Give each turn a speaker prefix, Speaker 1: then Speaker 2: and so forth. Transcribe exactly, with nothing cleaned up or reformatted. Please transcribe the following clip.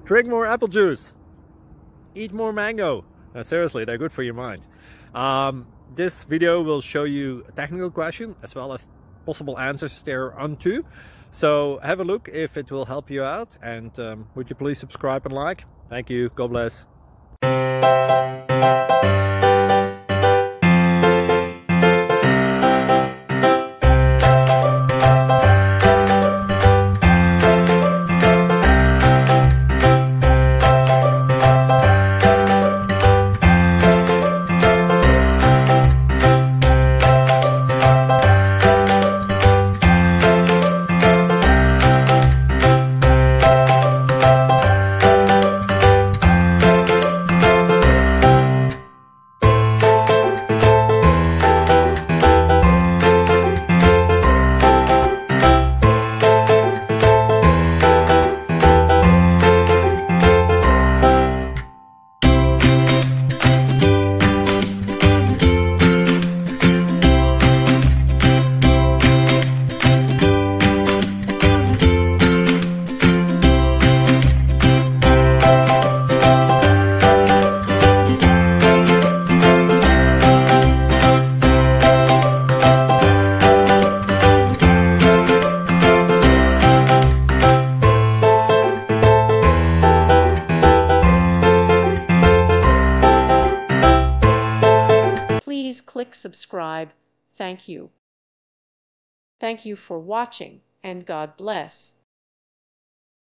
Speaker 1: Drink more apple juice. Eat more mango. No, seriously, they're good for your mind. Um, this video will show you a technical question as well as possible answers thereunto. So have a look if it will help you out, and um, would you please subscribe and like? Thank you. God bless.
Speaker 2: Please click subscribe. Thank you. Thank you for watching, and God bless.